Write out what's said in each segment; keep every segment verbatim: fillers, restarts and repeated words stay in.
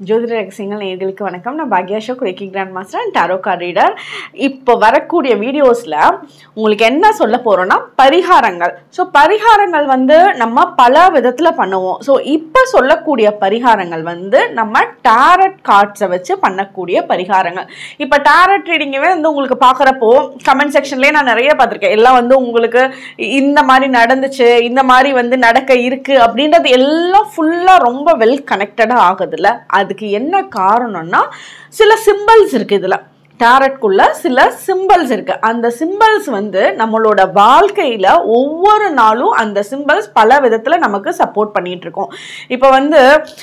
ஜோதிட ரகசியங்கள் நேயர்களுக்கு வணக்கம். நான் பாக்யா Ashok, reiki grand master and tarot card reader. இப்போ வரக்கூடிய வீடியோஸில் உங்களுக்கு என்ன சொல்ல போகிறோன்னா பரிகாரங்கள். ஸோ பரிகாரங்கள் வந்து நம்ம பல விதத்தில் பண்ணுவோம். ஸோ இப்போ சொல்லக்கூடிய பரிகாரங்கள் வந்து நம்ம டாரட் கார்ட்ஸை வச்சு பண்ணக்கூடிய பரிகாரங்கள். இப்போ டாரட் ரீடிங்கவே வந்து உங்களுக்கு பார்க்குறப்போ கமெண்ட் செக்ஷன்லேயே நான் நிறைய பார்த்துருக்கேன். எல்லாம் வந்து உங்களுக்கு இந்த மாதிரி நடந்துச்சு, இந்த மாதிரி வந்து நடக்க இருக்குது அப்படின்றது எல்லாம் ஃபுல்லாக ரொம்ப வெல் கனெக்டடாக ஆகுதுல்ல. அதுக்கு என்ன காரணம்னா சில சிம்பிள்ஸ் இருக்கு. இதுல டாரட்குள்ள சில சிம்பிள்ஸ் இருக்கு. அந்த சிம்பிள்ஸ் வந்து நம்மளோட வாழ்க்கையில ஒவ்வொரு நாளும் அந்த சிம்பிள்ஸ் பல விதத்துல நமக்கு சப்போர்ட் பண்ணிட்டு இருக்கோம். இப்ப வந்து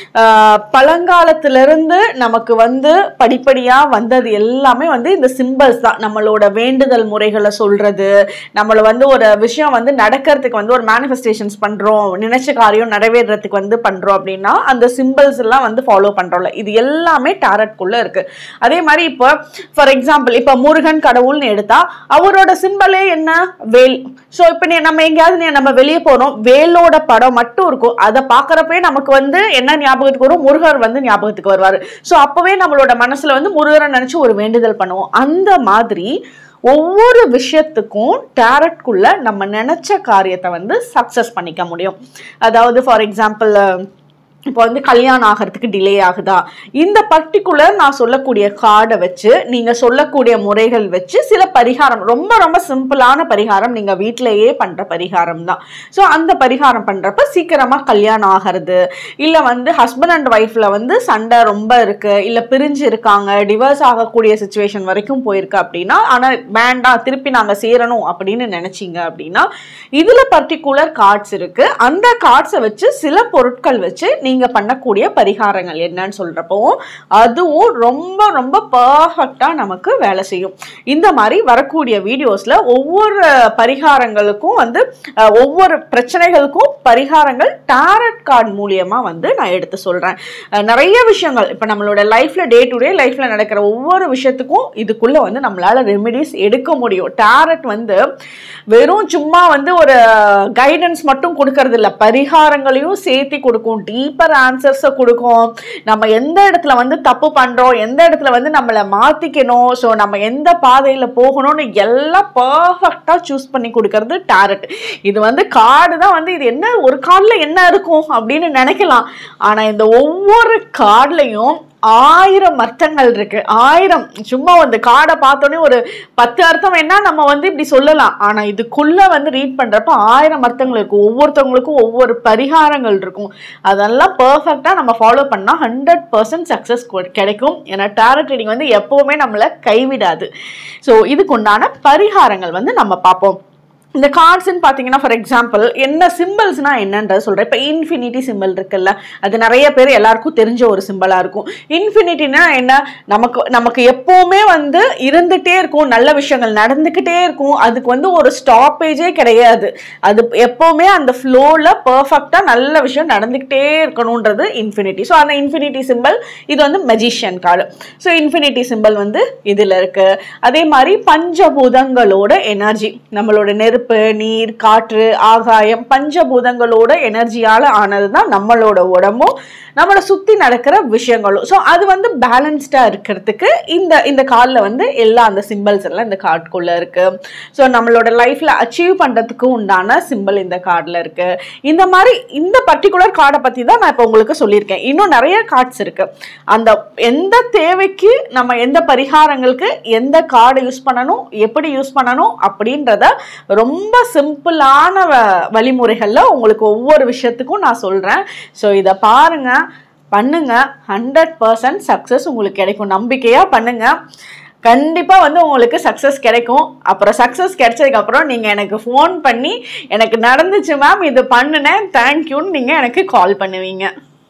பழங்காலத்திலிருந்து நமக்கு வந்து படிப்படியா வந்தது எல்லாமே வந்து இந்த சிம்பிள்ஸ் தான். நம்மளோட வேண்டுதல் முறைகளை சொல்றது, நம்மள வந்து ஒரு விஷயம் வந்து நடக்கிறதுக்கு வந்து ஒரு மேனிஃபெஸ்டேஷன்ஸ் பண்றோம், நினைச்ச காரியம் நிறைவேறதுக்கு வந்து பண்றோம் அப்படின்னா அந்த சிம்பிள்ஸ் எல்லாம் வந்து ஃபாலோ பண்றோம்ல. இது எல்லாமே டாரட்குள்ள இருக்கு. அதே மாதிரி இப்போ ஃபார் எக்ஸாம்பிள் இப்போ முருகன் கடவுள்னு எடுத்தா அவரோட சிம்பலே என்ன? வேல். ஸோ இப்போ நம்ம எங்கேயாவது நம்ம வெளியே போறோம், வேலோட படம் மட்டும் இருக்கும். அதை பார்க்குறப்பே நமக்கு வந்து என்ன ஞாபகத்துக்கு வரும்? முருகர் வந்து ஞாபகத்துக்கு வருவார். ஸோ அப்பவே நம்மளோட மனசுல வந்து முருகரை நினைச்சு ஒரு வேண்டுதல் பண்ணுவோம். அந்த மாதிரி ஒவ்வொரு விஷயத்துக்கும் டாரட்குள்ள நம்ம நினைச்ச காரியத்தை வந்து சக்சஸ் பண்ணிக்க முடியும். அதாவது ஃபார் எக்ஸாம்பிள் இப்போ வந்து கல்யாணம் ஆகிறதுக்கு டிலே ஆகுதா, இந்த பர்டிகுலர் நான் சொல்லக்கூடிய கார்டை வச்சு நீங்கள் சொல்லக்கூடிய முறைகள் வச்சு சில பரிகாரம், ரொம்ப ரொம்ப சிம்பிளான பரிகாரம், நீங்கள் வீட்டிலேயே பண்ணுற பரிகாரம் தான். ஸோ அந்த பரிகாரம் பண்ணுறப்ப சீக்கிரமாக கல்யாணம் ஆகிறது, இல்லை வந்து ஹஸ்பண்ட் அண்ட் ஒய்ஃபில் வந்து சண்டை ரொம்ப இருக்குது, இல்லை பிரிஞ்சு இருக்காங்க, டிவோர்ஸ் ஆகக்கூடிய சுச்சுவேஷன் வரைக்கும் போயிருக்கு அப்படின்னா, ஆனால் வேண்டாம் திருப்பி நாங்கள் சேரணும் அப்படின்னு நினச்சிங்க அப்படின்னா இதில் பர்டிகுலர் கார்ட்ஸ் இருக்குது. அந்த கார்ட்ஸை வச்சு சில பொருட்கள் வச்சு நீங்க பண்ணக்கூடிய பரிகாரங்கள் என்னன்னு சொல்றப்போ அதுவும் ரொம்ப ரொம்ப பர்ஃபெக்டா நமக்கு வேலை செய்யும். இந்த மாதிரி வரக்கூடிய வீடியோஸ்ல ஒவ்வொரு பரிகாரங்களுக்கும் வந்து ஒவ்வொரு பிரச்சனைகளுக்கும் பரிகாரங்கள் டாரட் கார்டு மூலியமா வந்து நான் எடுத்து சொல்றேன். நிறைய விஷயங்கள் இப்ப நம்மளோட லைஃப்ல டே டு டே லைஃப்ல நடக்கிற ஒவ்வொரு விஷயத்துக்கும் இதுக்குள்ள வந்து நம்மளால ரெமெடிஸ் எடுக்க முடியும். டாரட் வந்து வெறும் சும்மா வந்து ஒரு கைடன்ஸ் மட்டும் கொடுக்கறது இல்லை, பரிகாரங்களையும் சேர்த்து கொடுக்கும், டீப்பர் ஆன்சர்ஸை கொடுக்கும். நம்ம எந்த இடத்துல வந்து தப்பு பண்றோம், எந்த இடத்துல வந்து நம்மளை மாத்திக்கணும், ஸோ நம்ம எந்த பாதையில போகணும்னு எல்லாம் பர்ஃபெக்டா சூஸ் பண்ணி கொடுக்கறது டாரட். இது வந்து கார்டு தான் வந்து இது என்ன ஒரு கார்டுல என்ன இருக்கும் அப்படின்னு நினைக்கலாம். ஆனா இந்த ஒவ்வொரு கார்டுலையும் ஆயிரம் அர்த்தங்கள் இருக்கு. ஆயிரம் சும்மா வந்து கார்டை பார்த்தோன்னே ஒரு பத்து அர்த்தம் என்ன நம்ம வந்து இப்படி சொல்லலாம். ஆனா இதுக்குள்ள வந்து ரீட் பண்றப்ப ஆயிரம் அர்த்தங்கள் இருக்கும். ஒவ்வொருத்தவங்களுக்கும் ஒவ்வொரு பரிகாரங்கள் இருக்கும். அதெல்லாம் பர்ஃபெக்டா நம்ம ஃபாலோ பண்ணா ஹண்ட்ரட் பர்சன்ட் சக்சஸ் கிடைக்கும். ஏன்னா டாரட் ரீடிங் வந்து எப்பவுமே நம்மளை கைவிடாது. ஸோ இதுக்கு உண்டான பரிகாரங்கள் வந்து நம்ம பார்ப்போம். இந்த கார்ட்ஸ்ன்னு பார்த்தீங்கன்னா ஃபார் எக்ஸாம்பிள் என்ன சிம்பிள்ஸ்னா என்னன்றது சொல்கிறேன். இப்போ இன்ஃபினிட்டி சிம்பிள் இருக்குல்ல, அது நிறைய பேர் எல்லாருக்கும் தெரிஞ்ச ஒரு சிம்பிளாக இருக்கும். இன்ஃபினிட்டினா என்ன? நமக்கு நமக்கு எப்போவுமே வந்து இருந்துகிட்டே இருக்கும், நல்ல விஷயங்கள் நடந்துக்கிட்டே இருக்கும், அதுக்கு வந்து ஒரு ஸ்டாப்பேஜே கிடையாது. அது எப்போவுமே அந்த ஃப்ளோவில் பர்ஃபெக்டாக நல்ல விஷயம் நடந்துக்கிட்டே இருக்கணுன்றது இன்ஃபினிட்டி. ஸோ அந்த இன்ஃபினிட்டி சிம்பிள் இது வந்து magician card. So infinity simple வந்து இதில் இருக்குது. அதே மாதிரி பஞ்சபூதங்களோட எனர்ஜி, நம்மளோட நெருப்பு, நீர், காற்று, ஆகாயம், பஞ்சபூதங்களோட எனர்ஜியால ஆனதுதான் நம்மளோட உடம்பும் நம்மளை சுத்தி நடக்கிற விஷயங்களும். ஸோ அது வந்து பேலன்ஸ்டா இருக்கிறதுக்கு இந்த இந்த கார்டில் வந்து எல்லா அந்த சிம்பிள்ஸ் எல்லாம் இந்த கார்டுக்குள்ள இருக்கு. ஸோ நம்மளோட லைஃப்ல அச்சீவ் பண்றதுக்கு உண்டான சிம்பிள் இந்த கார்டில் இருக்கு. இந்த மாதிரி இந்த பர்டிகுலர் கார்டை பத்தி தான் நான் இப்போ உங்களுக்கு சொல்லியிருக்கேன். இன்னும் நிறைய கார்ட்ஸ் இருக்கு. அந்த எந்த தேவைக்கு நம்ம எந்த பரிகாரங்களுக்கு எந்த கார்டை யூஸ் பண்ணணும், எப்படி யூஸ் பண்ணணும் அப்படின்றத ரொம்ப சிம்பிளான வழிமுறைகள்ல உங்களுக்கு ஒவ்வொரு விஷயத்துக்கும் நான் சொல்றேன். ஸோ இதை பாருங்க, பண்ணுங்க, ஹண்ட்ரட் பர்சன்ட் சக்சஸ் உங்களுக்கு கிடைக்கும். நம்பிக்கையா பண்ணுங்க, கண்டிப்பா வந்து உங்களுக்கு சக்சஸ் கிடைக்கும். அப்புறம் சக்சஸ் கிடைச்சதுக்கு அப்புறம் நீங்க எனக்கு ஃபோன் பண்ணி எனக்கு நடந்துச்சு மேம், இது பண்ணுனேன், தேங்க்யூன்னு நீங்க எனக்கு கால் பண்ணுவீங்க.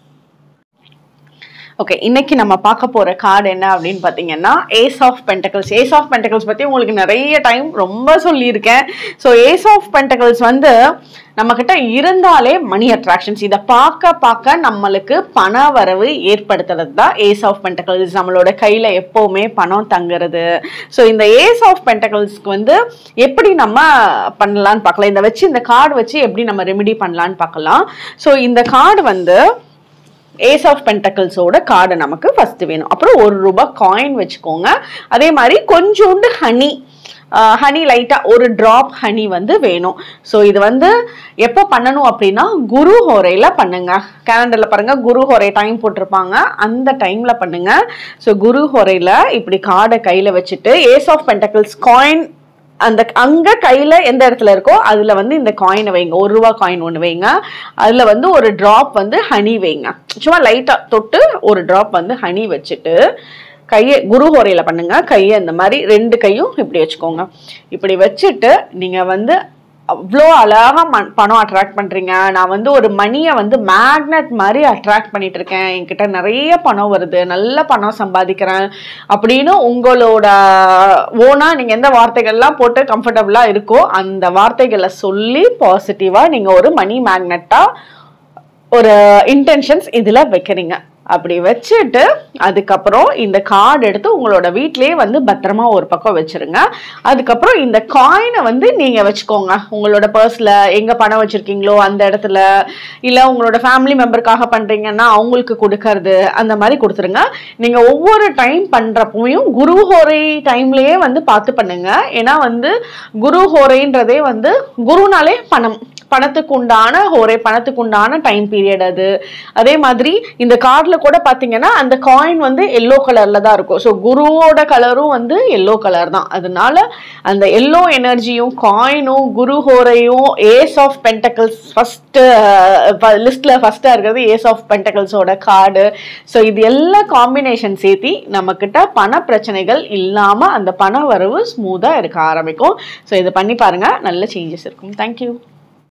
ஓகே, இன்னைக்கு நம்ம பார்க்க போற கார்டு என்ன அப்படின்னு பார்த்தீங்கன்னா ace of pentacles. Ace of pentacles பத்தி உங்களுக்கு நிறைய டைம் ரொம்ப சொல்லியிருக்கேன். ஸோ ஏஸ் ஆஃப் பென்டக்கிள்ஸ் வந்து நம்ம கிட்ட இருந்தாலே மணி அட்ராக்ஷன்ஸ், இதை பார்க்க பார்க்க நம்மளுக்கு பண வரவு ஏற்படுத்துறது தான் ஏஸ் ஆஃப் பென்டக்கிள்ஸ். நம்மளோட கையில எப்பவுமே பணம் தங்குறது. ஸோ இந்த ஏஸ் ஆஃப் பென்டக்கிள்ஸ்க்கு வந்து எப்படி நம்ம பண்ணலான்னு பார்க்கலாம். இதை வச்சு இந்த கார்டு வச்சு எப்படி நம்ம ரெமிடி பண்ணலான்னு பார்க்கலாம். ஸோ இந்த கார்டு வந்து ஏஸ் ஆஃப் பென்டக்கிள்ஸோட கார்டு நமக்கு ஃபர்ஸ்ட் வேணும். அப்புறம் ஒரு ரூபாய் காயின் வச்சுக்கோங்க. அதே மாதிரி கொஞ்சோண்டு ஹனி, ஹனி லைட்டாக ஒரு ட்ராப் ஹனி வந்து வேணும். ஸோ இது வந்து எப்போ பண்ணணும் அப்படின்னா குரு ஹோரையில் பண்ணுங்க. கேலண்டரில் பாருங்க குரு ஹோரை டைம் போட்டிருப்பாங்க, அந்த டைமில் பண்ணுங்க. ஸோ குரு ஹோரையில் இப்படி கார்டை கையில் வச்சுட்டு ஏஸ் ஆஃப் பென்டக்கிள்ஸ் காயின் அந்த அங்க கையில எந்த இடத்துல இருக்கோ அதுல வந்து இந்த காயினை வைங்க. ஒரு ரூபா காயின் ஒன்று வைங்க. அதுல வந்து ஒரு டிராப் வந்து ஹனி வைங்க. சும்மா லைட்டா தொட்டு ஒரு டிராப் வந்து ஹனி வச்சுட்டு கையை குரு ஹோரையில பண்ணுங்க. கையை இந்த மாதிரி ரெண்டு கையும் இப்படி வச்சுக்கோங்க. இப்படி வச்சுட்டு நீங்க வந்து அவ்வளோ அழகா பணம் அட்ராக்ட் பண்றீங்க. நான் வந்து ஒரு மணியை வந்து மேக்னெட் மாதிரி அட்ராக்ட் பண்ணிட்டு இருக்கேன், என்கிட்ட நிறைய பணம் வருது, நல்ல பணம் சம்பாதிக்கிறேன் அப்படின்னு உங்களோட ஓனா நீங்க எந்த வார்த்தைகள்லாம் போட்டு கம்ஃபர்டபுளா இருக்கோ அந்த வார்த்தைகளை சொல்லி பாசிட்டிவா நீங்க ஒரு மணி மேக்னெட்டா ஒரு இன்டென்ஷன்ஸ் இதுல வைக்கிறீங்க. அப்படி வச்சுட்டு அதுக்கப்புறம் இந்த கார்டு எடுத்து உங்களோட வீட்லயே வந்து பத்திரமா ஒரு பக்கம் வச்சிருங்க. அதுக்கப்புறம் இந்த காயினை வந்து நீங்க வச்சுக்கோங்க உங்களோட பர்ஸ்ல, எங்க பணம் வச்சிருக்கீங்களோ அந்த இடத்துல, இல்ல உங்களோட ஃபேமிலி மெம்பருக்காக பண்றீங்கன்னா அவங்களுக்கு கொடுக்கறது அந்த மாதிரி கொடுத்துருங்க. நீங்க ஒவ்வொரு டைம் பண்றப்பையும் குரு ஹோரை டைம்லயே வந்து பார்த்து பண்ணுங்க. ஏன்னா வந்து குரு ஹோரைன்றதே வந்து குருனாலே பணம், பணத்துக்கு உண்டான ஹோரை, பணத்துக்கு உண்டான டைம் பீரியட் அது. அதே மாதிரி இந்த கார்டுல கூட பாத்தீங்கன்னா அந்த காயின் வந்து எல்லோ கலர்ல தான் இருக்கும். ஸோ குருவோட கலரும் வந்து எல்லோ கலர் தான். அதனால அந்த எல்லோ எனர்ஜியும் காயினும் குரு ஹோரையும் ஏஸ் ஆஃப் பென்டக்கிள்ஸ் ஃபர்ஸ்ட் லிஸ்ட்ல ஃபர்ஸ்டா இருக்கிறது ஏஸ் ஆஃப் பென்டக்கிள்ஸோட கார்டு. ஸோ இது எல்லா காம்பினேஷன் சேர்த்தி நம்ம கிட்ட பண பிரச்சனைகள் இல்லாம அந்த பண வரவு ஸ்மூதா இருக்க ஆரம்பிக்கும். ஸோ இதை பண்ணி பாருங்க, நல்ல சேஞ்சஸ் இருக்கும். தேங்க்யூ.